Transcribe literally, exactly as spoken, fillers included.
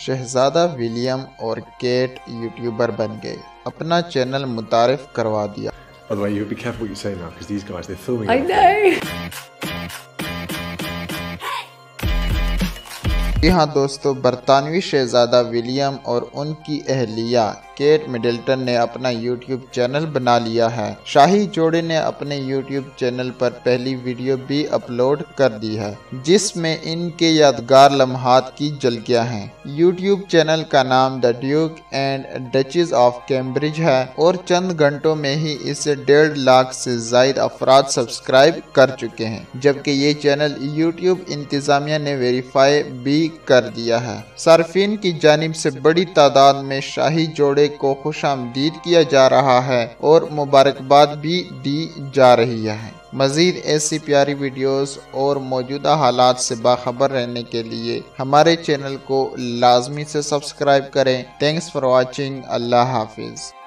शहजादा William और Kate YouTuber बन गए, अपना चैनल मुतारिफ करवा दिया। By the way, you be careful what you say now, because these guys, they're filming. I know. जी हाँ दोस्तों, बरतानवी शहजादा विलियम और उनकी अहलिया केट मिडल्टन ने अपना यूट्यूब चैनल बना लिया है। शाही जोड़े ने अपने यूट्यूब चैनल पर पहली वीडियो भी अपलोड कर दी है, जिसमें इनके यादगार लम्हात की झलकियां हैं। यूट्यूब चैनल का नाम the Duke and Duchess of Cambridge है और चंद घंटों में ही इसे डेढ़ लाख से जायद अफराद सब्सक्राइब कर चुके हैं, जबकि ये चैनल यूट्यूब इंतजामिया ने वेरीफाई भी कर दिया है। सार्फिन की जानिब से बड़ी तादाद में शाही जोड़े को खुशामदीद किया जा रहा है और मुबारकबाद भी दी जा रही है। मज़ीद ऐसी प्यारी वीडियोस और मौजूदा हालात से बाखबर रहने के लिए हमारे चैनल को लाजमी से सब्सक्राइब करें। Thanks for watching. अल्लाह हाफिज़।